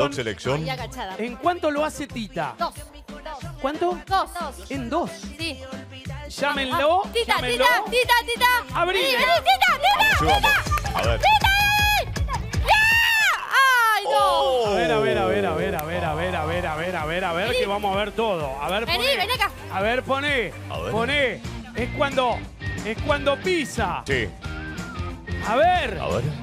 Dog selección. Ahí agachada. ¿En cuánto lo hace Tita? 2. ¿Cuánto? 2. En 2. Sí. Llámenlo. Tita, llámenlo. Tita. Abrile. Vení, Tita. Sí, vamos. A ver. ¡Ay, no! A ver, que vamos a ver todo. A ver, Vení, poné. vení acá. A ver, poné. A ver. Poné. Es cuando pisa. Sí. A ver. A ver.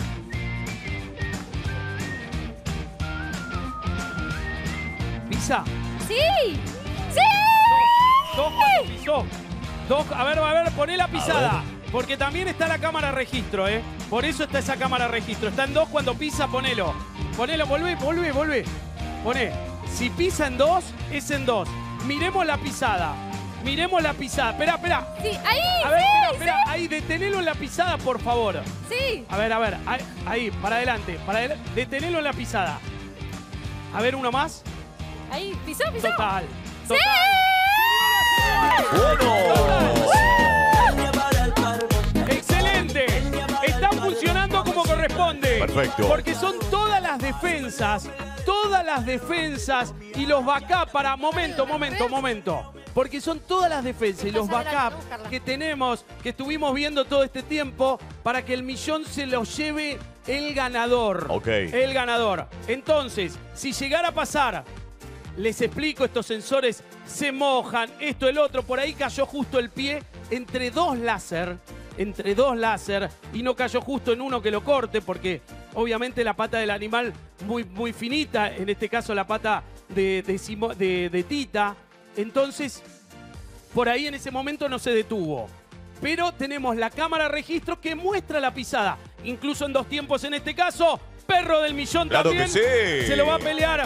Pisa. ¡Sí! ¡Sí! Dos cuando pisó. Dos, a ver, poné la pisada. Porque también está la cámara registro, ¿eh? Por eso está esa cámara registro. Está en 2 cuando pisa, ponelo. Ponelo, volvé. Poné. Si pisa en 2, es en 2. Miremos la pisada. Espera. Sí, ahí, A ver, sí, espera. Ahí, detenelo en la pisada, por favor. sí. A ver. Ahí, para adelante. Detenelo en la pisada. A ver, uno más. Ahí, pisó. Total. ¡Sí! ¡Excelente! Está funcionando como corresponde. Perfecto. Porque son todas las defensas y los backup para... Momento. Porque son todas las defensas y los backup que tenemos, que estuvimos viendo todo este tiempo, para que el millón se lo lleve el ganador. Ok. El ganador. Entonces, si llegara a pasar... Les explico, estos sensores se mojan, esto, el otro. Por ahí cayó justo el pie entre dos láser, y no cayó justo en uno que lo corte, porque obviamente la pata del animal muy finita, en este caso la pata de Tita. Entonces, por ahí en ese momento no se detuvo. Pero tenemos la cámara registro que muestra la pisada, incluso en 2 tiempos en este caso. Perro del millón Claro también que sí. se lo va a pelear